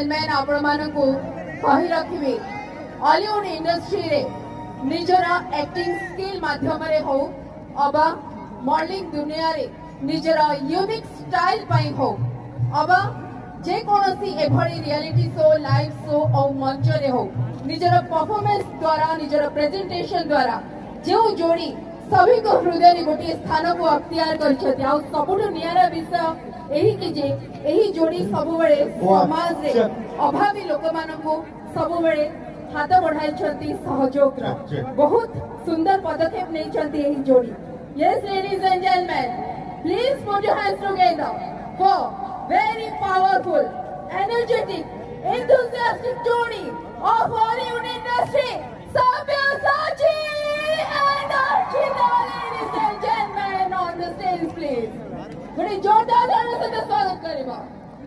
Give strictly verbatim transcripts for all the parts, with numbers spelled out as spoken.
Gentleman आपण मानकु कहि रखिबे Hollywood industry रे निजर एक्टिंग स्किल माध्यम रे हो अबा मॉडलिंग दुनिया रे निजर यूनिक स्टाइल पई हो अबा जे कोनोसी एभली रियलिटी शो लाइव शो और मंच रे हो निजर परफॉर्मेंस द्वारा निजर प्रेजेंटेशन द्वारा जो जोड़ी सभी को हृदय गोटे स्थान को अख्तियार करछथि आ सबुठ नियारा विषय एही कि जे एही जोड़ी सब बेले समाज रे अभावी लोक मानकु सब बेले हाथ बढ़ाई छथि सहयोग बहुत सुंदर पदक्षेप नै छथि एही जोड़ी yes ladies and gentleman please put your hands together for very powerful energetic enthusiastic जोड़ी of Hollywood industry Sabyasachi and Archita, ladies and gentlemen, on the stage, please. बड़े जोरदार तालियों से स्वागत करेगा।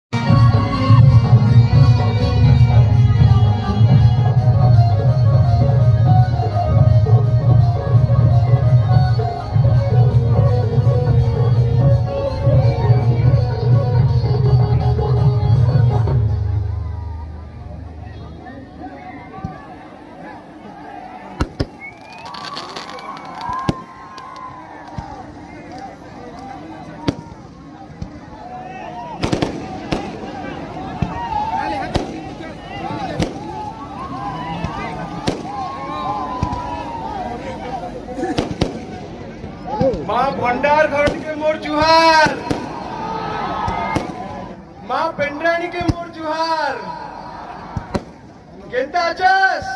माँ भंडार घर के मोर जुहार, माँ पेंड्राणी के मोर जुहार, केंता आचास,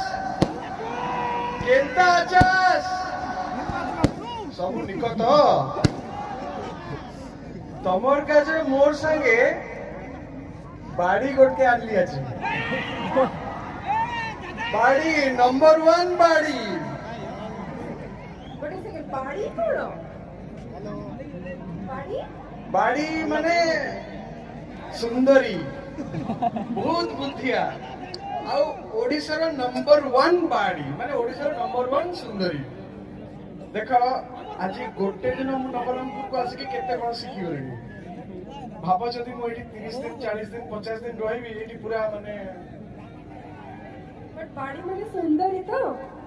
केंता आचास, सब निकट तमर का जे मोर संगे बाड़ी गोट के आन लिया छी, बाड़ी नंबर वन बाड़ी, बाड़ी कोड़ो बाड़ी माने सुंदरी बहुत बुद्धिया आउ ओडिशार नंबर वन बाड़ी माने ओडिशार नंबर वन सुंदरी देख आज गोटे दिन मु नवरंगपुर को आसिक केते कोन सिखि गली भाव जदि मु एठी तीस दिन चालीस दिन पचास दिन रहिबी एठी पूरा माने बट बाड़ी माने सुंदरी तो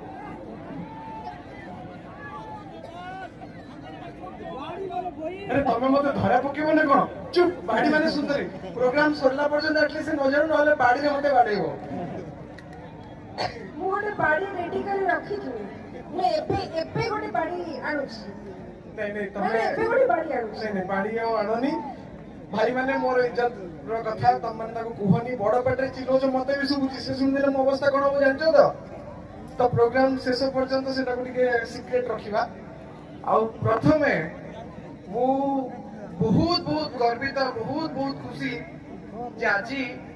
अरे तमे मते धरा पकेबो ने कोन चुप बाड़ी माने सुंदरी प्रोग्राम सरला पर्यंत एटलीस्ट नजर नहले बाड़ी रे मते बाड़ेबो मु गोटे बाड़ी रेडी कर रखी छु मैं एपे एपे गोटे बाड़ी आनु छी नहीं नहीं तमे एपे गोटे बाड़ी आनु नहीं नहीं बाड़ी आ आनोनी भाई माने मोर इज्जत रो कथा तम माने ताको कुहनी बड़ पेटरे चिलो जो मते भी सुबुची से सुनले मो अवस्था कोन हो जानछो तो तो प्रोग्राम शेष पर्यंत सेटा को टिके सीक्रेट रखिबा आ प्रथमे मु बहुत बहुत गर्वित बहुत बहुत खुशी जे आज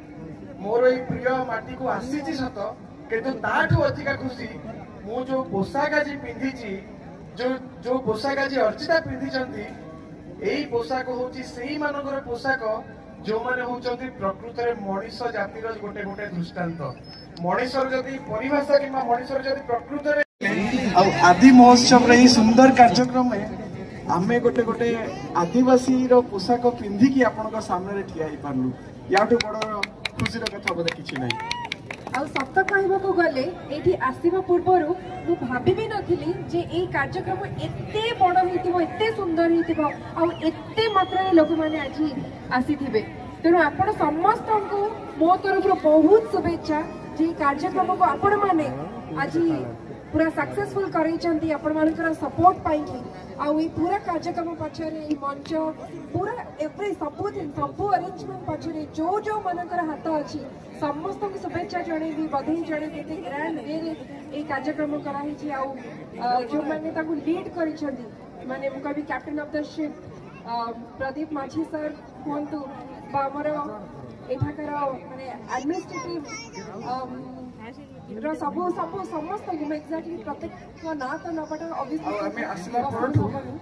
मोर ये प्रिय माटी को आसी सत किंतु ताठू अधिका खुशी मु जो पोशाक आज पिंधि जो जो पोशाक आज अर्चिता पिंधि यही पोशाक हूँ से मानकर पोशाक जो मैंने होती प्रकृत में मनीष जातिर गोटे गोटे दृष्टांत मनीषर जदि परिभाषा कि मनीषर जदि प्रकृत में आदि महोत्सव रे सुंदर कार्यक्रम में आमे गोटे गोटे आदिवासी रो पोशाक पिंधिकी आपन सामने ठिया पार्लु याठू बड़ खुशी कथा बोधे किसी ना आ सत कहवाक गले ये आसवा पूर्वर मु भाभी भी नथिली जे ए कार्यक्रम एते बड़ होइतिबो एते सुंदर होइतिबो आ एते मात्रा लोक माने आज आसीथिबे तेणु आपण समस्त को मो तरफ बहुत शुभेच्छा जे कार्यक्रम को आपण माने आज पूरा सक्सेसफुल करैचंती आपण मानकर सपोर्ट पाइकी आ ई पूरा कार्यक्रम पछरे ई मंच पूरा एवरी सब दिन सब अरेंजमेंट पछरे जो जो मानकर हाथ अछि समस्त को शुभेच्छा जणेबी बधाई जणेबी एते ग्रैंड वे रे ए कार्यक्रम कराही छी आ जो माने ताकू लीड करिसंती माने मु कभी captain of the ship Pradeep Majhi sir कोंतु बा हमर एठाकर माने एडमिनिस्ट्रेटिव रो सबो सबो समस्त हम एग्जैक्टली प्रत्येक ना तो नबट ऑब्वियसली हमें असला परठू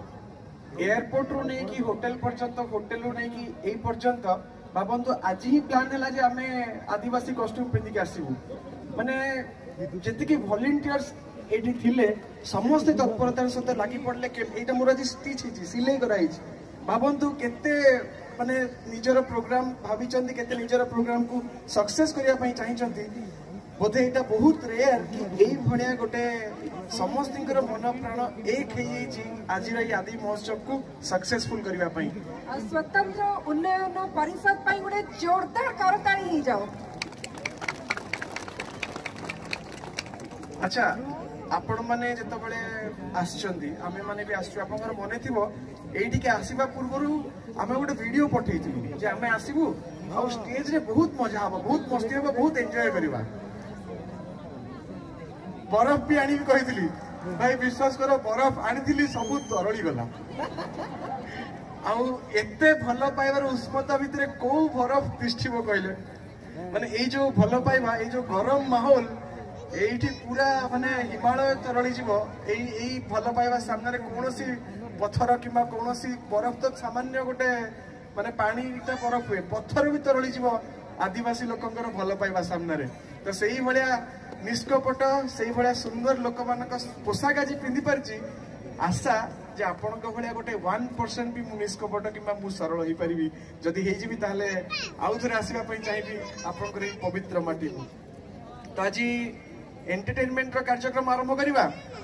एयरपोर्ट रो नै कि होटल पर्यंत होटल रो नै कि एई पर्यंत बाबंतु आज ही प्लान हैला जे हमें आदिवासी कॉस्ट्यूम पिंधि के आसीबू माने जति कि वॉलंटियर्स एठी थिले समस्त तत्परतार सहित लागि पड़ले के एटा मोर आज स्टिच हिची सिलाई कराई भावंतु केते माने निजर प्रोग्राम भाभी केते निजर प्रोग्राम को सक्सेस करिया पई चाहिचंती बोधे एटा बहुत रेयर कि एई भणिया गोटे समस्तिंकर मन प्राण एक हेई जी आज रे आदि महोत्सव को सक्सेसफुल करिया पई स्वतंत्र उन्नयन परिषद पई गोटे जोरदार करताली ही जाओ। अच्छा आपण माने जत बळे आछंती आमे माने भी आछू आपनकर मने थिबो एठी के आसीबा पूर्वरु आमे गोटे वीडियो पठेइथिलु जे आमे आसीबु आ स्टेज रे बहुत मजा हबो बहुत मस्ती हबो बहुत एन्जॉय करबा बरफ भी आनी भी कही भाई विश्वास करो बरफ आनी सब तरली गला आते भल पाइबार उष्मता भितर कौ बरफ तिष्ठिब कहले माने ये जो भल पाइबा ये जो गरम माहौल ये पूरा माने हिमालय तरली जीव यही भल पाइबा सामने कौन पत्थर कि कौन बरफ तो सामान्य गोटे माने पानी बरफ हुए पत्थर भी तरली जीव आदिवासी लोकंकर भल पाइबा सामने तो सही भाया निष्कपट से भाया सुंदर लोक मान पोशाक आज पिंधि पारि आशा जे आपण भाया गोटे वन परसेंट भी मु निष्कपट कि सरल हो पारि जदि होजी ताहले आउ थे आसवाई चाहिए आपंकर पवित्र माटी को तो आज एंटरटेनमेंट कार्यक्रम आरंभ करवा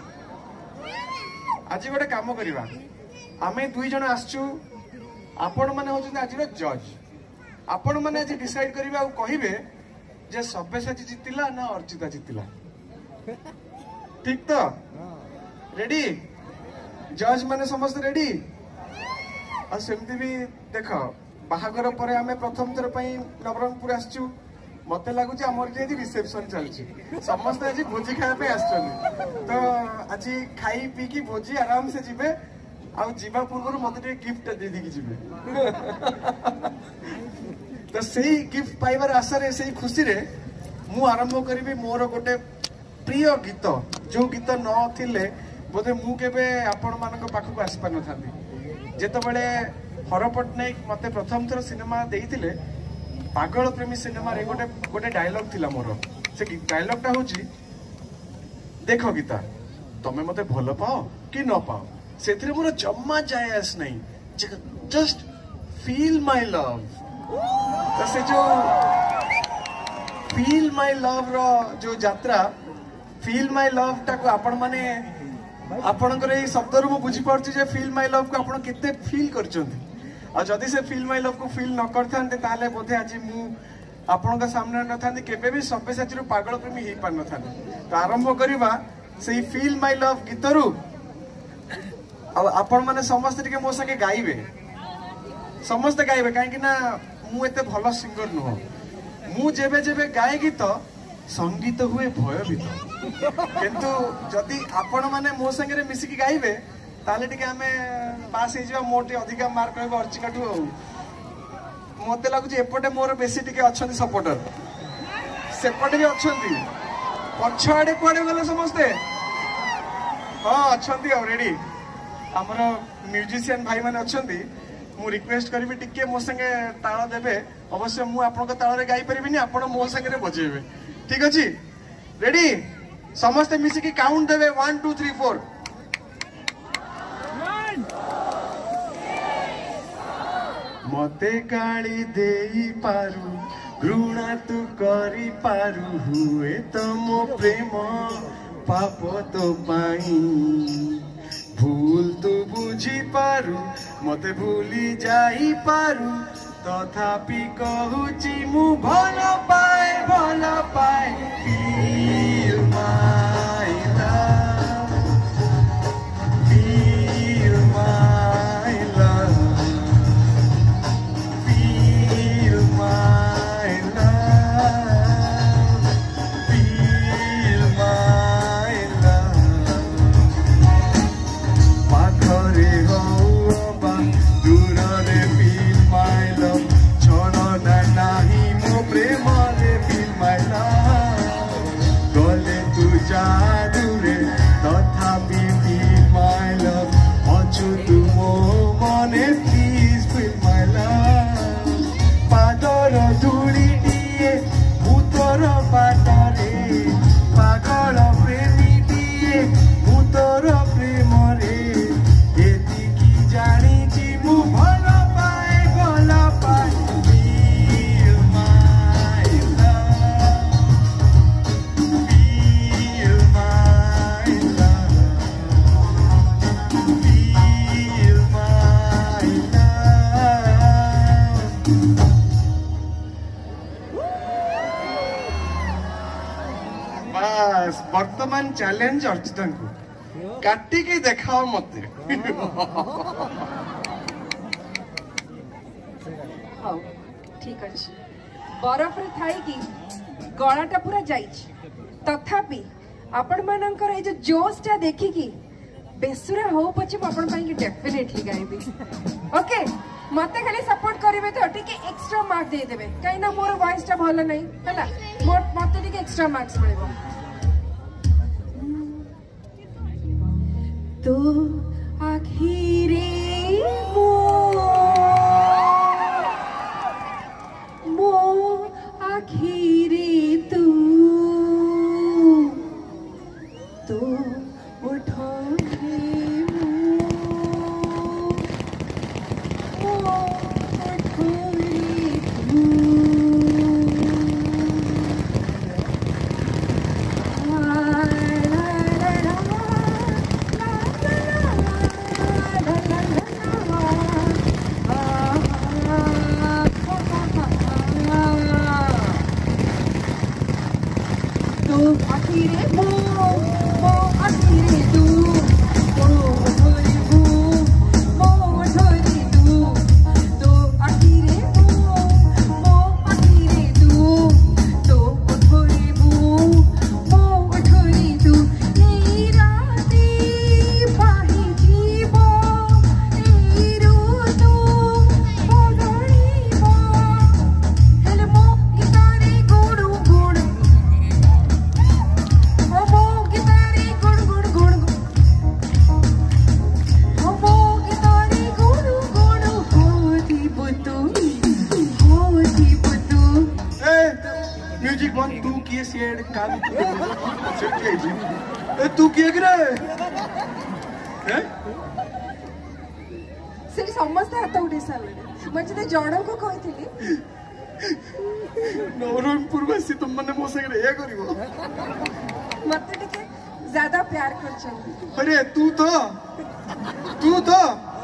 आज गोटे काम करवा आमे दुई जन आसचु आपण माने होचुं आज जज आपण माने आज डिसाइड करबा कहिबे जे सब्यसाची जितिला ना अर्चिता जितिला ठीक तो रेडी जज माने समस्त रेडी आ सेमती भी देख बाहागर पर आमे प्रथम थर पई नवरंगपुर आसचु मते लागु जे हमर जे रिसेप्शन चलची समस्त आज भोजी खाया पे आछन तो आज खाई पी की भोजी आराम से जिबे आ जीवा पूर्व मते गिफ्ट दे दी की जिबे तो सही गिफ्ट पाइबार आशा रे सही खुशी रे मु आरंभ करी मोर गोटे प्रिय गीत जो गीत न थिले बोधे मु केबे आपण मानक पाखक आसी पार नथांती जेते बेले हर पटनायक मते प्रथम थर सिनेमा देइतिले पागल प्रेमी सिनेमा रे गोटे गोटे डायलॉग थिला मोर से डायलॉग टा होची देखो गीता तमे मते भलो पाओ कि न पाओ सेथिरे मोर जम्मा जाय आस नहीं जस्ट फील माय लव तो से जो फील माय लव रो जो यात्रा फील माय लव टा को आपण माने आपणकर ये शब्द रु बुझी पारछि जे फील माय लव को आपण केते फील करचंती आ जदी से फील माय लव को फील न करथांते ताले बोधे आज मु आपण का सामने न थांती केबे भी सब्यसाची रु पागल प्रेमी हे पार न थांती तो आरंभ करबा सेही फील माय लव गीत रु आ आपण माने समस्त के मो संगे गाइबे समस्त गाइबे काहे ना मु एते भल सिंगर नुह मु जेबे जेबे गाए गीत संगीत हुए भयभीत किंतु जदि आपण माने मो संगे मिसिकी गाइबे ताले टिके आमे पास हे जिवा मोटे अधिका मार्क रहबो अर्चिकाटू मते लागु जे एपटे मोर बेसी टिके अछंती सपोर्टर सेपटे भी अछंती पछाडे कोडे गले समस्ते हां अछंती ऑलरेडी हमर म्यूजिशियन भाई माने अछंती मु रिक्वेस्ट करी टिके मो संगे ताल देबे अवश्य मु आपन को ताल रे गाई परिबिनी आपन मो संगे बजेबे ठीक अछि रेडी समस्त मिसी की काउंट देबे वन टू थ्री फोर मते गाली देई पारु घृणा तू करी पारु हुए तो मो प्रेम पाप तो पाई भूल तू बुझी पारु मते भूली जाई पारु तथापि कहूची मु भल पाए भल पाए feel my love feel my love feel my love feel my love पाखरे होबा दूररे फील माय लव छलना नाही मो प्रेम रे फील माय लव गले तू जादूरे तथापि फील माय लव अछु तू मो मने प्लीज फील माय लव पादर धूली दिए भूतर बाटरे पागल प्रेमी दिए भूतर प्रेम रे एतिकी जानिछि मु भल पाए भल चैलेंज अर्चिता को काटिकी देखाओ मते हाँ ठीक अच्छे बरफ रे थाई कि गलाटा पूरा जाइछ तथापि आपण मानकर ए जो जोशटा देखिकी बेसुरा हो पछे आपण पाई कि डेफिनेटली गाइबी ओके मते खाली सपोर्ट करिवे तो टिके एक्स्ट्रा मार्क दे देबे काई ना मोर वॉइस टा भलो नै हला मोर मते टिके एक्स्ट्रा मार्क्स मिलबो तो आखिरे मो मो आखिरे तू तो उठो तू किए रे से समस्त हाथ उठे सारे मैं जदे जण को कहिथिली नवरंगपुर वासी तुम मने मो संगे ए करिवो मते टिके ज्यादा प्यार करछन अरे तू तो तू तो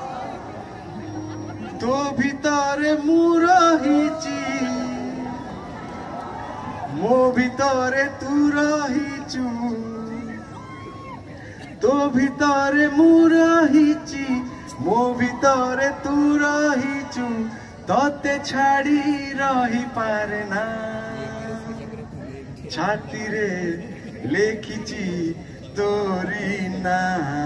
तो भीतर मुरा हिची मो भीतर तू रहिचू तो भीतर मु रहिची मो भीतर तू रहिचू तते छाड़ी रही पारे ना छाती रे लेखिची तोरी ना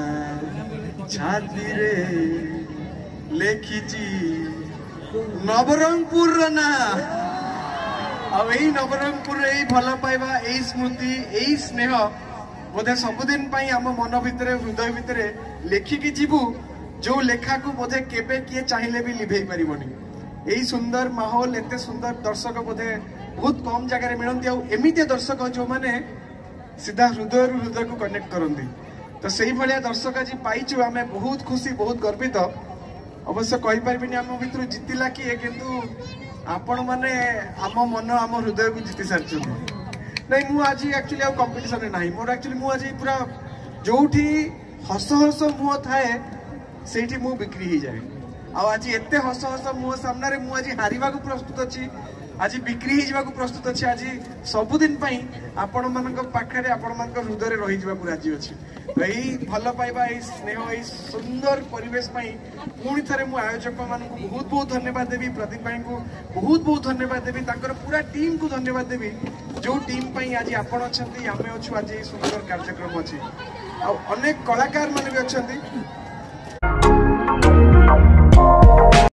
छाती रे लेखिची नवरंगपुर ना अब यही नवरंगपुर यही भल पाइबा यही स्मृति यही स्नेह बोधे सबुदिन आम मन भितर हृदय भितर लेखिकी जीवु जो लेखा को बोधे केबे किए चाहिए भी लिभे पारिबनी यही सुंदर माहौल एते सुंदर दर्शक बोधे बहुत कम जगह मिलती आमती दर्शक जो माने सीधा हृदय हृदय को कनेक्ट करती तो सही भाया दर्शक आज पाइचु आम बहुत खुशी बहुत गर्वित अवश्य कहीपरि आम भर जीतला किए किंतु आपण माने आम मन आम हृदय को जीति सारी नहीं मु आज एक्चुअली आउ कंपटीशन नहीं मोर एक्चुअली मु आज पूरा जोठी हस हस मुह थाए सेठी मु बिक्री ही जाए आज एते हस हस मुह सामने मु आज हारिबा को प्रस्तुत अच्छी आज बिक्री ही जावा को प्रस्तुत अच्छी आज सबुदिन आपण मान पाखे आपण मान हृदय रही जावा राजी अच्छी तो यही भल पाइबा यही स्नेह यही सुंदर परिवेश पुणी थे मु आयोजक मान बहुत बहुत धन्यवाद देवी प्रदीप भाई को बहुत बहुत धन्यवाद देवी पूरा टीम को धन्यवाद देवी जो टीम आज आपण अच्छा आम अच्छु आज सुंदर कार्यक्रम अच्छी अनेक कलाकार मान भी अच्छा